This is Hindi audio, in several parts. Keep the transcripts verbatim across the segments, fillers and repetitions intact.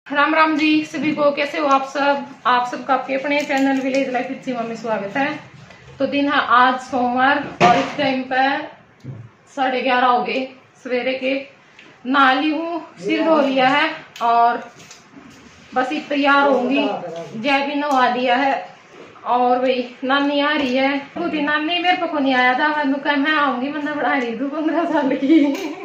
राम राम जी सभी को। कैसे हो आप सब? आप सबका आपके अपने channel village life with Seema में स्वागत है। तो दिन है आज सोमवार और इस टाइम पर साढ़े ग्यारह हो गए सवेरे के। नहा ली हूँ, सिर धो लिया है और बस ही तैयार होंगी। जय भी नहा लिया है और वही नानी आ रही है। खुद ही नानी मेरे को नहीं आया था, मैं कहा मैं आऊंगी, मैंने बढ़ा रही तू पंद्रह साल की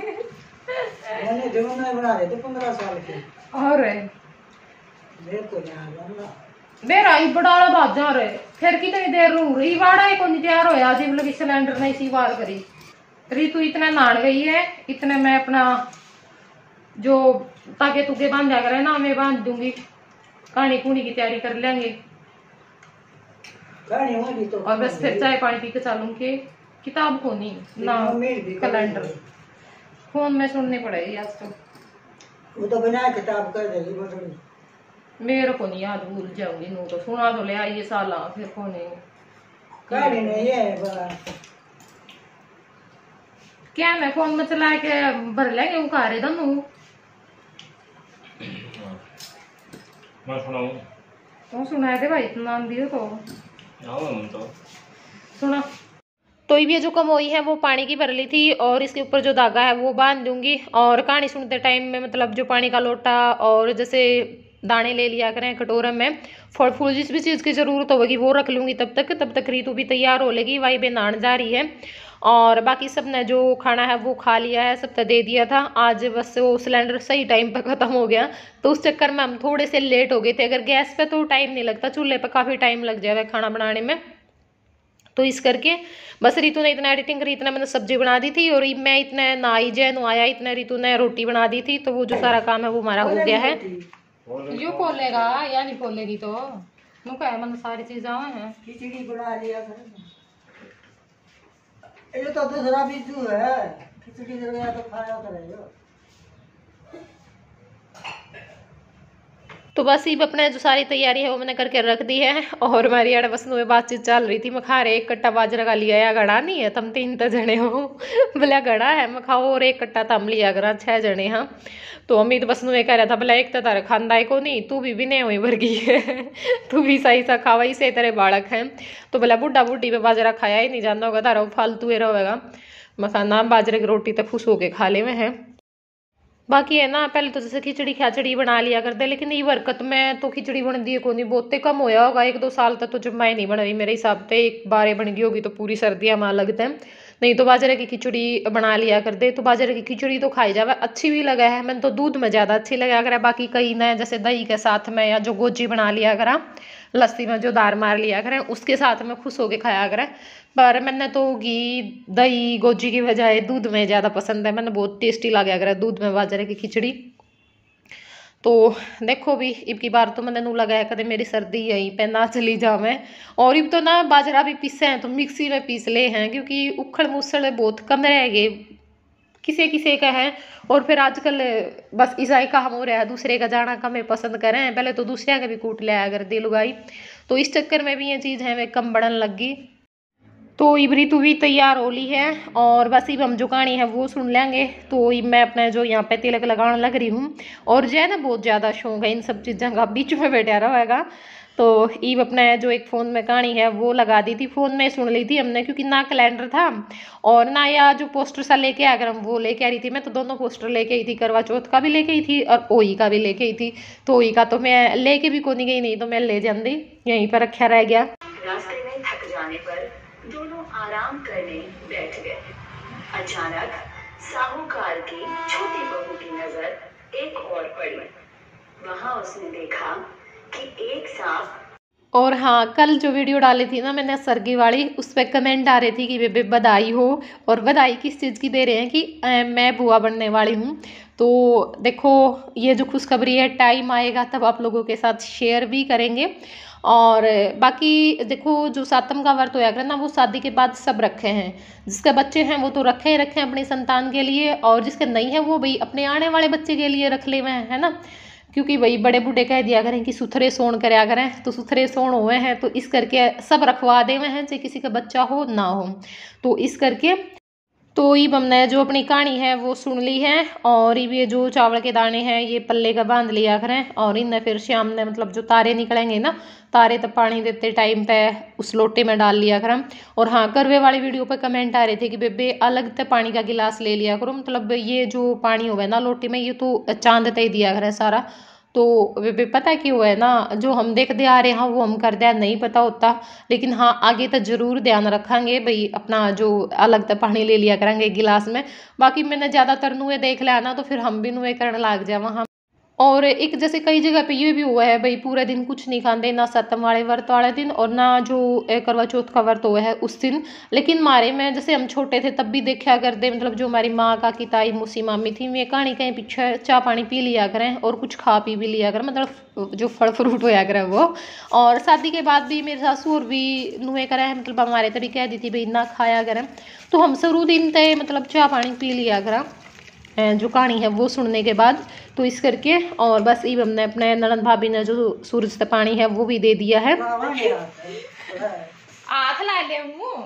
मैंने बना रहे थे पंद्रह साल की और मेरे को मेरा ही बड़ा बाजार है। फिर कितनी देर रू रही वाड़ा ही कौन तैयार होया जी, मतलब सिलेंडर ने इसी बार करी। रीतु इतना नान गई है, इतने मैं अपना जो ताके तुके बांध जाकर है ना मैं बांध दूंगी। कहानी कूनी की तैयारी कर लेंगे तो और बस फिर चाय पानी पी के चलूंगी। किताब को नहीं ना कैलेंडर फोन में सुननी पड़ेगी आज तो। वो तो बिना किताब कर देगी बटन। मेरे को नहीं याद, भूल जाऊंगी। नू तो सुना तो ले आइए साला फिर को नहीं कहानी नहीं है क्या मैं फोन में चला के भर लेंगे वो कह रहे दनू मैं सुनाऊं तो सुनाए थे भाई इतना नाम दियो तो तो सुना। तो ये जो कमोई है वो पानी की भर ली थी और इसके ऊपर जो धागा है वो बांध दूंगी। और कहानी सुनते टाइम में मतलब जो पानी का लोटा और जैसे दाने ले लिया करें कटोरे में, फल फूल जिस भी चीज़ की ज़रूरत होगी वो रख लूँगी। तब तक तब तक रीतु भी तैयार हो लेगी, वाई बे नहाने जा रही है। और बाकी सब ने जो खाना है वो खा लिया है, सब तो दे दिया था। आज बस वो सिलेंडर सही टाइम पर ख़त्म हो गया तो उस चक्कर में हम थोड़े से लेट हो गए थे। अगर गैस पे तो टाइम नहीं लगता, चूल्हे पर काफ़ी टाइम लग जाएगा खाना बनाने में। तो इस करके बस रीतु ने इतना एडिटिंग करी, इतना मैंने सब्जी बना दी थी और मैं इतना नहाई जय नुआया, इतना रीतु ने रोटी बना दी थी। तो वो जो सारा काम है वो हमारा हो गया है। यू बोलेगा या नहीं बोलेगी तो मुझे मतलब सारी चीजें हैं। खिचड़ी बना लिया ये तो दूसरा बिजू है, खिचड़ी जल गया तो खाया करेगा। तो बस ये अपने जो सारी तैयारी है वो मैंने करके रख दी है। और हमारी अड़ बस में बातचीत चल रही थी। मैं खा रहे एक कट्टा बाजरा का लिया या गड़ा नहीं है, तुम तीन तो जने हो बोला गड़ा है मैं खाओ और एक कट्टा तम लिया करा छह जने। हाँ तो अमित बस में कह रहा था बोला एक तो तारा खानदा है को नहीं, तू भी भी नहीं हुई वर्गी है तू भी सही सा खावा ही से तेरे बालक हैं। तो बोला बुढ़ा बुढ़ी पे बाजरा खाया ही नहीं जाना होगा तारा फालतू रहेगा। मसाना बाजरे की रोटी तो खुश होके खा ले में है। बाकी है ना पहले तो जैसे खिचड़ी खिचड़ी बना लिया करते, लेकिन ये बरकत में तो खिचड़ी बन दी को नहीं, बहुते कम होया होगा। एक दो साल तक तो जब मैं नहीं बन रही मेरे हिसाब से एक बार बन गई होगी तो पूरी सर्दियाँ माँ लगते हैं। नहीं तो बाजरे की खिचड़ी बना लिया कर दे। तो बाजरे की खिचड़ी तो खाई जावे, अच्छी भी लगा है। मैंने तो दूध में ज़्यादा अच्छी लगा करा। बाकी कई ना जैसे दही के साथ में या जो गोजी बना लिया करा, लस्सी में जो दार मार लिया करें उसके साथ में खुश होके खाया करें। पर मैंने तो घी दही गोजी की बजाय दूध में ज़्यादा पसंद है। मैंने बहुत टेस्टी लगा करा दूध में बाजरे की खिचड़ी। तो देखो भी इब की बार तो मैंने नू लगाया कदे मेरी सर्दी यहीं पे ना चली जावे। और इब तो ना बाजरा भी पीसे हैं तो मिक्सी में पीस ले हैं, क्योंकि उखड़ मुसड़ बहुत कम रह गए किसी किसी का है। और फिर आजकल बस ईसाई का हम हो रहा है, दूसरे का जाना कम पसंद करें। पहले तो दूसरे का भी कूट लिया अगर दिल लुगाई, तो इस चक्कर में भी ये चीज़ है वे कम बढ़न लग गई। तो इब ऋतु भी तैयार हो ली है और बस इब हम जो कहानी है वो सुन लेंगे। तो इब मैं अपना जो यहाँ पे तिलक लगाने लग रही हूँ और जो है ना बहुत ज़्यादा शौक है इन सब चीज़ों का, बीच में बैठा रहेगा। तो ईब अपना जो एक फ़ोन में कहानी है वो लगा दी थी, फ़ोन में सुन ली थी हमने, क्योंकि ना कैलेंडर था और ना या जो पोस्टर सा लेके आकर हम वो लेके आ रही थी। मैं तो दोनों पोस्टर लेके आई थी, करवा चौथ का भी लेके आई थी और ओई का भी लेके आई थी। तो ओई का तो मैं लेके भी कोनी गई, नहीं तो मैं ले जाती, यहीं पर रखा रह गया। रास्ते में थक जाने पर दोनों आराम करने बैठ गए। अचानक साहूकार की छोटी बहू की नजर एक और पड़ी। वहां उसने देखा कि एक सांप। और हाँ कल जो वीडियो डाली थी ना मैंने सरगी वाली, उस पर कमेंट आ रही थी कि बेबे बधाई हो। और बधाई किस चीज़ की दे रहे हैं कि आ, मैं बुआ बनने वाली हूँ। तो देखो ये जो खुशखबरी है टाइम आएगा तब आप लोगों के साथ शेयर भी करेंगे। और बाकी देखो जो सातम का व्रत होया करे ना वो शादी के बाद सब रखे हैं। जिसके बच्चे हैं वो तो रखे ही रखे हैं अपनी संतान के लिए, और जिसके नहीं है वो भाई अपने आने वाले बच्चे के लिए रख ले हुए हैं, है ना। क्योंकि भाई बड़े बूढ़े कह दिया करें कि सुथरे सोन कराया करें, तो सुथरे सोन हुए हैं तो इस करके सब रखवा दे हुए हैं चाहे किसी का बच्चा हो ना हो। तो इस करके तो ये हमने जो अपनी कहानी है वो सुन ली है, और ये जो चावल के दाने हैं ये पल्ले का बांध लिया करें, और इन्हें फिर शाम ने मतलब जो तारे निकलेंगे ना, तारे तब पानी देते टाइम पे उस लोटे में डाल लिया करें। और हाँ, करवे वाली वीडियो पे कमेंट आ रहे थे कि बेबे अलग से पानी का गिलास ले लिया करो, मतलब ये जो पानी होगा ना लोटे में ये तो चांद ते ही दिया करें सारा। तो बेबे पता है क्यों है ना, जो हम देखते आ रहे हैं वो हम कर दे नहीं पता होता, लेकिन हाँ आगे तक जरूर ध्यान रखेंगे भाई, अपना जो अलग तक पानी ले लिया करेंगे गिलास में। बाकी मैंने ज़्यादातर नुए देख लिया ना तो फिर हम भी नुए करने लग जाए वहाँ। और एक जैसे कई जगह पे ये भी हुआ है भाई, पूरे दिन कुछ नहीं खाते, ना सतम वाले व्रत वाले दिन और ना जो करवा चौथ का व्रत हुआ है उस दिन। लेकिन मारे में जैसे हम छोटे थे तब भी देखा करते, मतलब जो हमारी माँ काकी ताई मूसी मामी थी, मैं कहानी कहीं पीछे चाय पानी पी लिया करें और कुछ खा पी भी लिया करें, मतलब जो फल फ्रूट होया करें वो। और शादी के बाद भी मेरे सासू और भी नुए करें, मतलब हमारे तभी कह दी थी भाई ना खाया करें, तो हम शुरू दिन तय मतलब चाय पानी पी लिया करें जो कहानी है वो सुनने के बाद। तो इस करके और बस ये हमने अपने ननद भाभी ने जो सूरज का पानी है वो भी दे दिया है। हाथ ला ले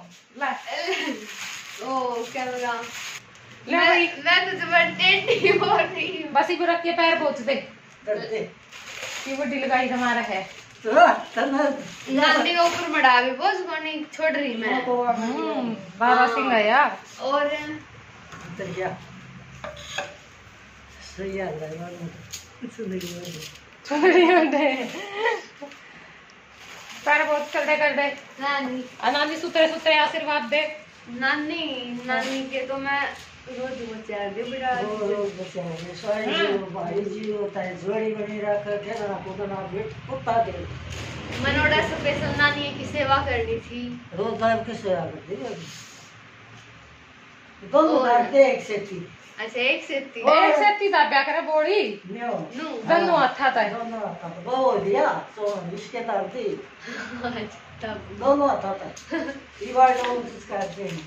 ओ क्या लगा मैं मैं तो जबरदस्ती हो रही हूं, बस इको रख के पैर पोंछ दे ये बड़ी लगाई हमारा है गांधी के ऊपर मड़ा भी बोझ को नहीं छोड़ रही मैं। बाबा सिंह है यार। और पैर पोंछ कर दे कर दे नानी नानी सुतरे सुतरे आशीर्वाद दे। नानी नानी के तो मैं रोज बचा दे बेटा, रोज बचा दे सारी जी भाई जी होता है जोड़ी बनी रख के ना को ना बेट कुत्ता दे मनोड़ा स्पेशल नानी की सेवा करनी थी। रोज टाइम के सेवा करती है दोनों करते एक से थी। अच्छा एक से तीन एक से तीन दाब्या करे बोड़ी न्यो नु दोनों अच्छा था दोनों आता वो दिया सो इसके तरती तब दोनों आता था ये बार जो कुछ करते हैं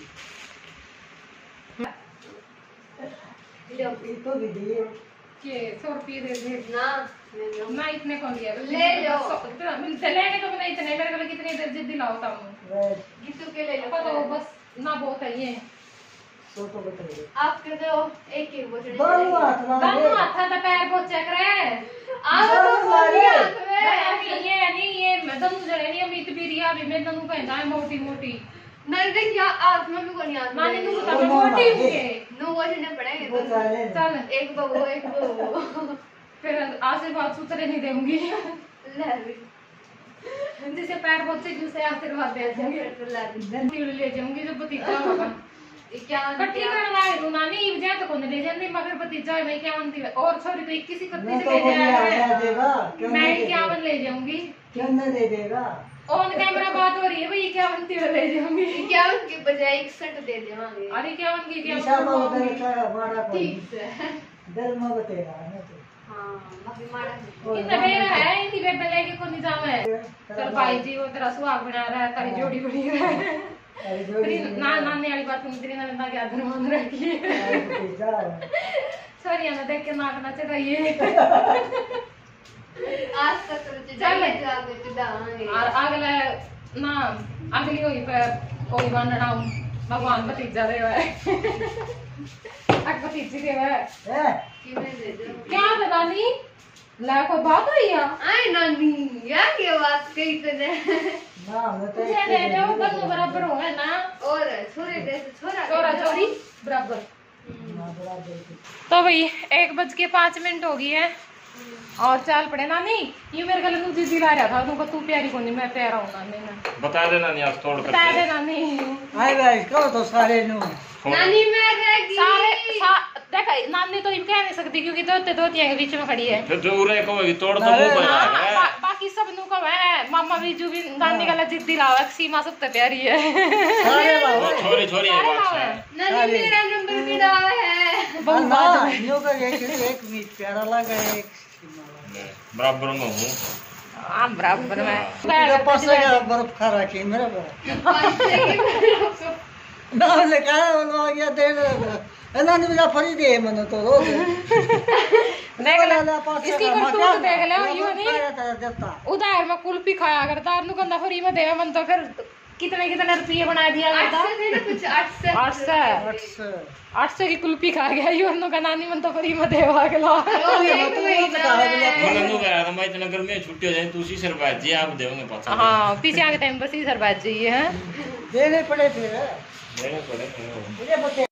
लो इनको भी दिए के सौ रुपये दे दे ना ले लो ना इतने कौन दिया ले लो। मिलते लेने को नहीं इतने मेरे को कितनी देर जिद्दी लाओ हूँ गीतू के ले लो तो बस ना बहुत है ये सो तो बताइए आप के दो एक एक बोतल दोनों हाथ ना दोनों हाथ का पैर बहुत चेक रहे आप तो बोलिए हाथ में ये नहीं ये मैं दोनों जड़े नहीं अमित भी रिया भी मैं दोनों कहता है मोटी मोटी नहीं देख या आप मम्मी को नहीं आता माने नु बता मोटी हुए नो वजन पड़ेंगे वो सारे चल एक बबू एक बबू फिर आशीर्वाद सूत्रे नहीं दूंगी ले जिसे पैर बहुत से दूसरे आशीर्वाद दे जाऊंगी ले जाऊंगी जो भतीजा होगा क्या कट्टी करना है रू नानी इव जाए तो कौन ले जाने मगर भतीजा है मैं क्या बनती है और छोरी तो इक्कीस ही कत्ती से ले जाएगा मैं इक्यावन ले जाऊंगी क्यों न दे देगा ऑन कैमरा बात हो रही है भाई इक्यावन की ले जाऊंगी इक्यावन की बजाय इकसठ दे देवांगे। अरे इक्यावन की ईशा में उधर इक्यावन का मारा को ठीक है दिल में बतेगा ना तो हाँ बाकी मारा इतना मेरा है इनकी बेबे लेके को निजाम है चल भाई जी वो तेरा सुहाग बना रहा है तारी जोड़ी बनी है अरे जोड़ी ना नानी वाली बात तुम तेरी नंदा के आदर मान रखी है सॉरी ना देख के नाक ना चढ़ाइए आज तक तो जाइए जाके चढ़ाएंगे और अगला ना अगली हुई पे कोई बनना भगवान भतीजा दे है अग भतीजी दे है ए किने दे दो क्या था नानी ला कोई बात हुई है आई नानी या के बात कही तूने ना मैं तो तुझे दे दे वो दोनों बराबर हो है ना और छोरे दे छोरा छोरा छोरी बराबर ना बड़ा देखी तो भाई एक बज के पाँच मिनट हो गई है और चाल पड़े नानी ये मेरे गले में जिद्दी ला रहा था तुमको तू प्यारी को नहीं मैं प्यारा हूँ नानी मैं बता देना नहीं आज तोड़ बता कर दे नानी हाय गाइस कहो तो सारे नु नानी मैं रहेगी सारे सा, देख नानी तो इम कह नहीं सकती क्योंकि दोते दोतिया के बीच में खड़ी है फिर जो उरे को तोड़ तो मुंह बना हाँ, है बा, बाकी सब नु को है मामा बीजू भी नानी गला जिद्दी लाओ सीमा सबसे प्यारी है सारे लाओ वो छोरी छोरी है बात है नानी मेरा नंबर भी डाला है बहुत ना बात है न्यू का एक एक मीट प्यारा लगा एक बराबर में हूँ हाँ बराबर में तेरे पास का बर्फ खा रखी मेरे पर ना ले का लो या दे ना नहीं मुझे फरी दे मन तो रोज देख ले इसकी करतूत देख ले यो नहीं देता उधर में कुल्फी खाया करता नु कंदा फ्री में देवे मन तो फिर कितने कितने रुपये बना दिया आठ सौ थे ना कुछ, आठ सौ आठ सौ आठ सौ आठ सौ की कुल्फी खा गया यूनो का नानी मन तो करी मत देवा के ला मैंने तो कहा था मैं इतना गर्मी में छुट्टी हो जाए तो उसी सरबाज जी आप देंगे पता हाँ पीछे आके टाइम बस ही सरबाज जी है देने पड़े फिर देने पड़े मुझे बता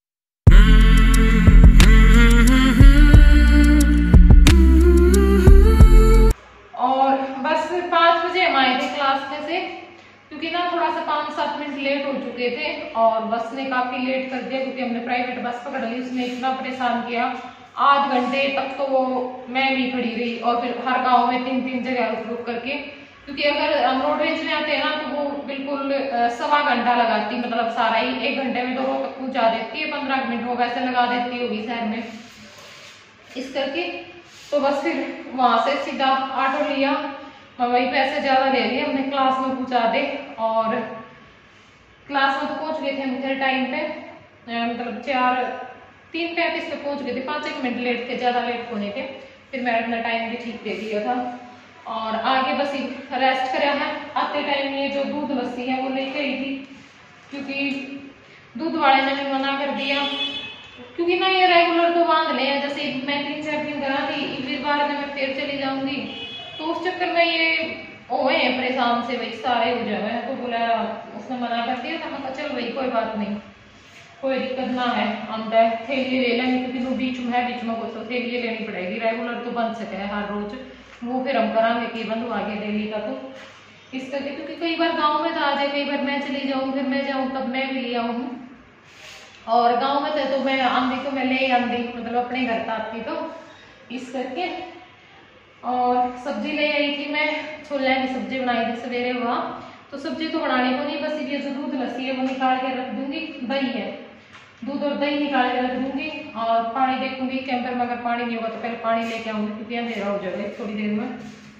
और बस पाँच बजे हम आए थे क्लास में से, क्योंकि ना थोड़ा सा पाँच सात मिनट लेट हो चुके थे और बस ने काफी लेट कर दिया, क्योंकि हमने प्राइवेट बस पकड़ ली। उसने इतना परेशान किया, आध घंटे तक तो वो मैं भी खड़ी रही और फिर हर गांव में तीन तीन जगह रुक रुक करके, क्योंकि अगर हम रोड रेंज में आते हैं ना तो वो बिल्कुल सवा घंटा लगाती, मतलब सारा ही एक घंटे में तो रोड तक पहुंचा देती है, पंद्रह मिनट वो वैसे लगा देती होगी शहर में इस करके। तो बस फिर वहां से सीधा ऑटो लिया, वही पैसे ज्यादा ले लिए हमने, क्लास में पहुंचा दे। और क्लास में तो पहुंच गए थे हम फिर टाइम पे, मतलब चार तीन पैंतीस पे पहुंच गए थे, पाँच एक मिनट लेट थे, ज्यादा लेट होने थे। फिर मैडम ने टाइम भी ठीक दे दिया था और आगे बस रेस्ट कराया है। आते टाइम ये जो दूध लस्सी है वो लेके आई थी, क्योंकि दूध वाले ने भी मना कर दिया, क्योंकि ना ये रेगुलर तो बांध ले, जैसे मैं तीन चार दिन करा थी, वीरवार में मैं फिर चली जाऊंगी, तो उस चक्कर में ये ओए हैं परेशान से भाई सारे हो जाए। तो बोला, उसने मना कर दिया था, मैं कहा चल भाई कोई बात नहीं, कोई दिक्कत ना है, हम थैली ले लेंगे, क्योंकि वो बीच में है, बीच में कुछ तो थैली लेनी पड़ेगी, रेगुलर तो बन सके है हर रोज, वो फिर हम करांगे कि बंद हुआ के डेली का। तो इस करके, क्योंकि कई बार गाँव में तो आ जाए, कई बार मैं चली जाऊँ, फिर मैं जाऊँ तब मैं भी ले आऊँ, और गांव में थे तो मैं आंधी तो मैं ले आंधी, मतलब अपने घर आती तो इस करके। और सब्जी ले आई थी मैं, छोले की सब्जी बनाई थी सवेरे वहाँ, तो सब्जी तो बनाने को नहीं, बस ये जो दूध लस्सी है वो निकाल के रख दूंगी, दही है, दूध और दही निकाल के रख दूंगी, और पानी देखूंगी कैंपर में, अगर पानी नहीं होगा तो पहले पानी लेके आऊंगी, क्योंकि अंधेरा हो जाएगा थोड़ी देर में।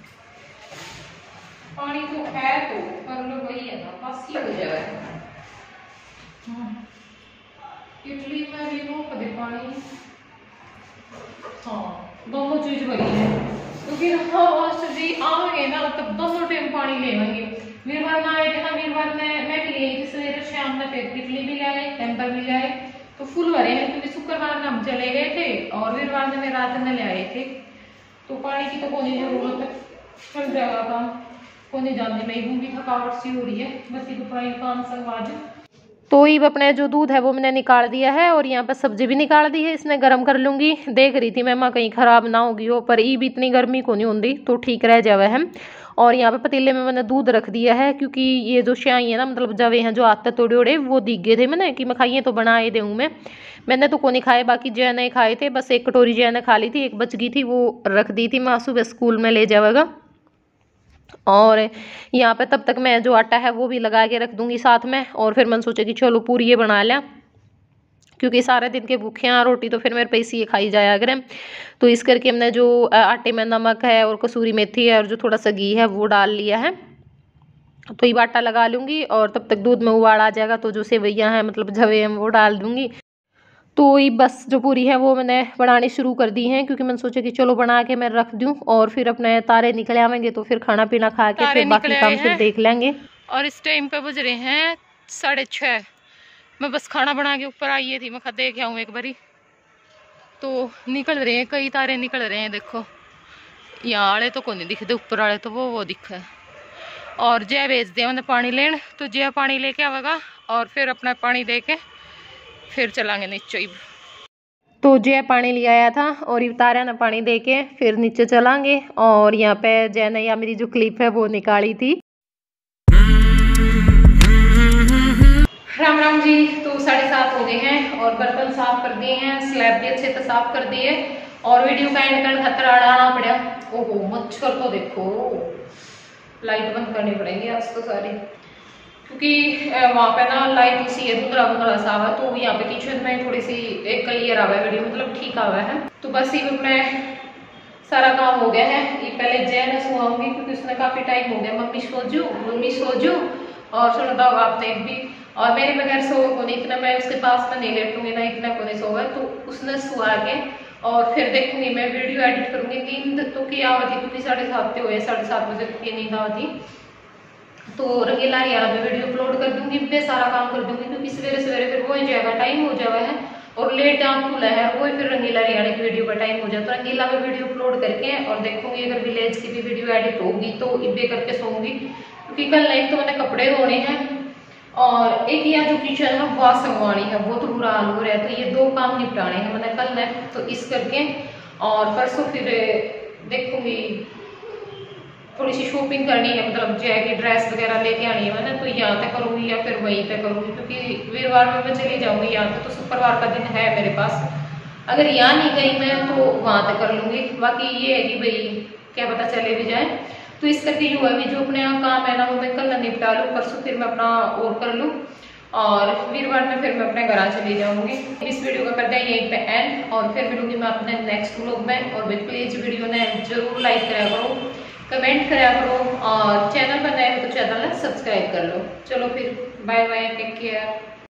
पानी तो है तो पर लोग वही है ना, बस ही हो जाएगा। इडली में भी वो कदे पानी, हाँ दोनों चीज भरी है, क्योंकि मास्टर जी आएंगे ना तब दोनों टाइम पानी लेंगे। वीरवार ना आए थे ना, वीरवार में मैं भी ली थी सवेरे शाम में, फिर इडली भी लाए, टेम्पर भी लाए, तो फुल भरे हैं, क्योंकि शुक्रवार में हम चले गए थे और वीरवार में रात में ले आए थे, तो पानी की तो कोई जरूरत है, चल जाएगा काम, कोई जानने में हूँ भी थकावट सी हो रही है, बस ये दोपहर काम संगवाज। तो ये अपने जो दूध है वो मैंने निकाल दिया है, और यहाँ पर सब्जी भी निकाल दी है, इसने गर्म कर लूँगी। देख रही थी मैं माँ कहीं ख़राब ना होगी हो, पर ये भी इतनी गर्मी को नहीं होती तो ठीक रह जावे है। और यहाँ पे पतीले में मैंने दूध रख दिया है, क्योंकि ये जो श्याई है ना, मतलब जवे हैं जो आते तोड़े ओड़े वो दिख गए थे मैंने कि मैं खाइए तो बनाए दूँ मैं, मैंने तो को नहीं खाए, बाकी जय ने खाए थे, बस एक कटोरी जय ने खा ली थी, एक बच गई थी वो रख दी थी, माँ सुबह स्कूल में ले जाएगा। और यहाँ पे तब तक मैं जो आटा है वो भी लगा के रख दूंगी साथ में, और फिर मैंने सोचा कि चलो पूरी ये बना लिया, क्योंकि सारे दिन के भूखे हैं, रोटी तो फिर मेरे पैसे ये खाई जाया करें। तो इस करके हमने जो आटे में नमक है और कसूरी मेथी है और जो थोड़ा सा घी है वो डाल लिया है, तो ये आटा लगा लूँगी, और तब तक दूध में उबाल आ जाएगा तो जो सेवैयाँ हैं मतलब जवे हैं वो डाल दूँगी। तो ये बस जो पूरी है वो मैंने बनानी शुरू कर दी हैं, क्योंकि मैंने सोचा कि चलो बना के मैं रख दूं, और फिर अपने तारे निकले आवेंगे तो फिर खाना पीना खा के फिर बाकी काम फिर देख लेंगे। और इस टाइम पे बज रहे हैं साढ़े छः, मैं बस खाना बना के ऊपर आई थी, मैं खा देख आऊँ एक बारी, तो निकल रहे हैं कई तारे निकल रहे हैं, देखो यहाँ वाले तो को नहीं दिखते, ऊपर वाले तो वो वो दिखा है। और जय भेज दिया मैंने पानी लेन, तो जय पानी लेके आवेगा और फिर अपना पानी दे के फिर चलांगे नीचे ही। तो जय पानी ले आया था और तारा ने पानी दे के फिर नीचे चलांगे। और यहाँ पे जय ने या मेरी जो क्लिप है वो निकाली थी। राम राम जी। तो साढ़े सात हो गए हैं और बर्तन साफ कर दिए हैं, स्लैब भी अच्छे से साफ कर दिए और वीडियो का एंड कर खतरा अड़ाना पड़ा। ओहो मच्छर को देखो, लाइट बंद करनी पड़ेगी आज तो सारी, क्योंकि वहाँ पे ना लाइट सी है, धुंधला धुंधला सा है, तो यहाँ पे किचन में थोड़ी सी एक क्लियर आ हुआ है वीडियो, मतलब ठीक आ हुआ है। तो बस ये में सारा काम हो गया है। ये पहले जय ने सुहाऊंगी क्योंकि उसने काफी टाइम हो गया मम्मी सोजू मम्मी सोजू और सुनता होगा आपने भी, और मेरे बगैर सो को नहीं, इतना मैं उसके पास में नहीं लेटूंगी ना, इतना को नहीं सोगा, तो उसने सुहा के और फिर देखूंगी मैं वीडियो एडिट करूंगी। नींद तो की आवती क्योंकि साढ़े सात हुए, साढ़े सात बजे की नींद आवती, तो रंगीला हरियाणा में वीडियो अपलोड कर दूंगी, मैं सारा काम कर दूंगी, क्योंकि सवेरे सवेरे फिर वो हो जाएगा, टाइम हो जाएगा है और लेट आँख खुला है, वो फिर रंगीला हरियाणा की वीडियो का टाइम हो जाए। तो रंगीला में वीडियो अपलोड करके और देखूंगी, अगर विलेज की भी वीडियो एडिट होगी तो इब्बे करके सोऊंगी, क्योंकि कल एक तो मैंने कपड़े धोने हैं और एक यहाँ जो किचन है वह संगवानी है, बहुत तो बुरा हाल हो रहा है। तो ये दो काम निपटाने हैं मैंने कल है, तो इस करके और परसों फिर देखूंगी, थोड़ी सी शॉपिंग करनी है, मतलब जैकेट ड्रेस वगैरह लेके आनी है मैंने, तो यहाँ तक करूँगी या फिर वहीं पे करूँगी, क्योंकि वीरवार में मैं चली जाऊँगी यहाँ पे, तो शुक्रवार का दिन है मेरे पास, अगर यहाँ नहीं गई मैं तो वहाँ तक कर लूँगी। बाकी ये है कि भाई क्या पता चले भी जाए, तो इस करके जो अभी जो अपने यहाँ काम है ना वो मैं कल निपटा लूँ, परसों फिर मैं अपना और कर लूँ और वीरवार में फिर मैं अपने घर चली जाऊँगी। इस वीडियो का करते हैं यहीं पे एंड, और फिर मिलूंगी मैं अपने नेक्स्ट व्लॉग में। और प्लीज वीडियो ने जरूर लाइक करा करो, कमेंट करा करो और चैनल पर नए हो तो चैनल सब्सक्राइब कर लो। चलो फिर बाय बाय, टेक केयर।